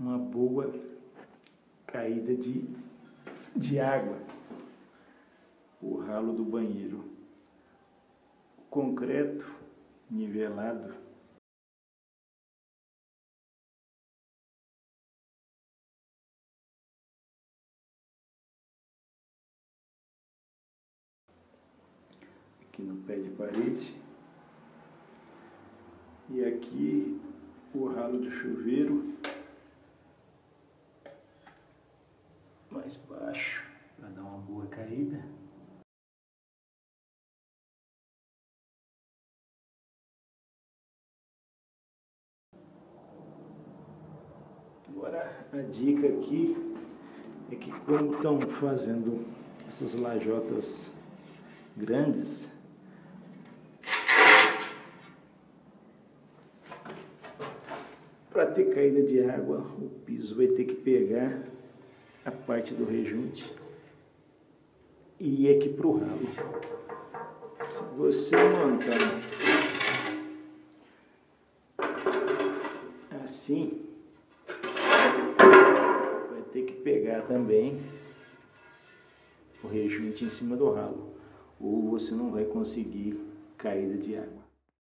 uma boa caída de água, o ralo do banheiro. Concreto nivelado. Aqui no pé de parede. E aqui o ralo do chuveiro mais baixo para dar uma boa caída. Agora a dica aqui é que, como estão fazendo essas lajotas grandes, para ter caída de água, o piso vai ter que pegar a parte do rejunte e ir aqui para o ralo. Se você montar assim, vai ter que pegar também o rejunte em cima do ralo, ou você não vai conseguir caída de água.